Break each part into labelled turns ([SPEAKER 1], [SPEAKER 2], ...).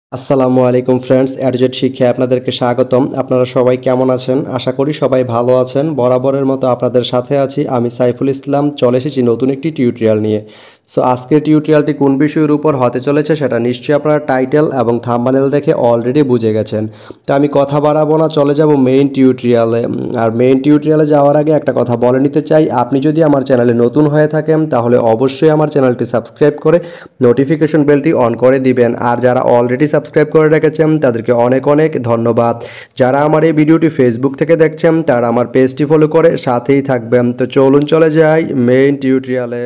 [SPEAKER 1] আসসালামু আলাইকুম ফ্রেন্ডস, অ্যাডজেট শিক্ষায় আপনাদেরকে স্বাগতম। আপনারা সবাই কেমন আছেন? আশা করি সবাই ভালো আছেন। বরাবরের মতো আপনাদের সাথে আছি আমি সাইফুল ইসলাম। চলে এসেছি নতুন একটি টিউটোরিয়াল নিয়ে। সো আজকের টিউটোরিয়ালটি কোন বিষয়ের উপর হতে চলেছে সেটা নিশ্চয়ই আপনারা টাইটেল এবং থাম্বনেল দেখে অলরেডি বুঝে গেছেন। তো আমি কথা বাড়াবো না, চলে যাব মেইন টিউটোরিয়ালে। আর মেইন টিউটোরিয়ালে যাওয়ার আগে একটা কথা বলে নিতে চাই, আপনি যদি আমার চ্যানেলে নতুন হয়ে থাকেন তাহলে অবশ্যই আমার চ্যানেলটি সাবস্ক্রাইব করে নোটিফিকেশন বেলটি অন করে দিবেন। আর যারা অলরেডি সাবস্ক্রাইব করে রেখেছেন তাদেরকে অনেক অনেক ধন্যবাদ। যারা আমার এই ভিডিওটি ফেসবুক থেকে দেখছেন তারা আমার পেজটি ফলো করে সাথেই থাকবেন। তো চলুন চলে যাই মেইন টিউটোরিয়ালে।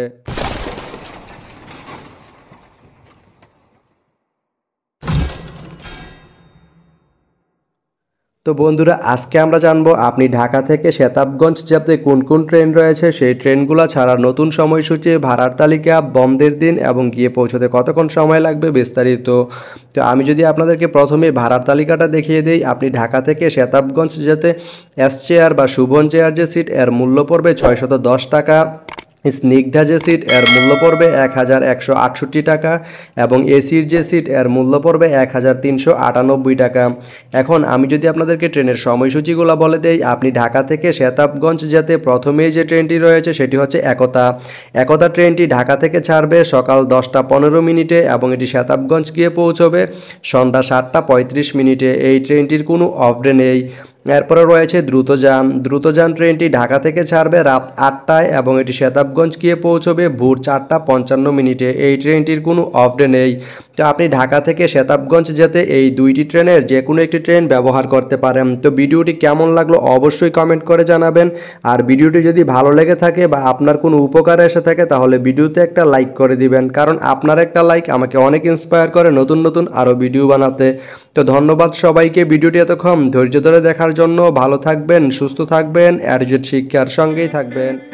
[SPEAKER 1] তো বন্ধুরা, আজকে আমরা জানবো আপনি ঢাকা থেকে শতাবগঞ্জ যেতে কোন কোন ট্রেন রয়েছে, সেই ট্রেনগুলো ছাড়ার নতুন সময়সূচি, ভাড়ার তালিকা, বন্ধের দিন এবং গিয়ে পৌঁছতে কতক্ষণ সময় লাগবে বিস্তারিত। তো আমি যদি আপনাদেরকে প্রথমে ভাড়ার তালিকাটা দেখিয়ে দিই, আপনি ঢাকা থেকে শতাবগঞ্জ যেতে এস চেয়ার বা শুভন চেয়ার যে সিট এর মূল্য পড়বে 610 টাকা। স্নিগ্ধা যে সিট এর মূল্য পড়বে 1168 টাকা এবং এসির যে সিট এর মূল্য পড়বে 1398 টাকা। এখন আমি যদি আপনাদেরকে ট্রেনের সময়সূচিগুলো বলে দেই, আপনি ঢাকা থেকে শতাবগঞ্জ যেতে প্রথমেই যে ট্রেনটি রয়েছে সেটি হচ্ছে একতা। একতা ট্রেনটি ঢাকা থেকে ছাড়বে সকাল 10টা 15 মিনিটে এবং এটি শতাবগঞ্জ গিয়ে পৌঁছবে সন্ধ্যা 7টা 35 মিনিটে। এই ট্রেনটির কোনো অফ ডে নেই। এরপরে রয়েছে দ্রুতযান ট্রেনটি ঢাকা থেকে ছাড়বে রাত 8টায় এবং এটি শতাবগঞ্জ গিয়ে পৌঁছবে ভোর 4টা 55 মিনিটে। এই ট্রেনটির কোনো অফ ডে নেই। তো আপনি ঢাকা থেকে শতাবগঞ্জ যেতে এই দুইটি ট্রেনের যে কোনো একটি ট্রেন ব্যবহার করতে পারেন। তো ভিডিওটি কেমন লাগলো অবশ্যই কমেন্ট করে জানাবেন। আর ভিডিওটি যদি ভালো লেগে থাকে বা আপনার কোনো উপকারে এসে থাকে তাহলে ভিডিওতে একটা লাইক করে দিবেন, কারণ আপনার একটা লাইক আমাকে অনেক ইন্সপায়ার করে নতুন নতুন আরও ভিডিও বানাতে। তো ধন্যবাদ সবাইকে ভিডিওটি এতক্ষণ ধৈর্য ধরে দেখার জন্য। ভালো থাকবেন, সুস্থ থাকবেন, অ্যাডজেট শিক্ষার সঙ্গেই থাকবেন।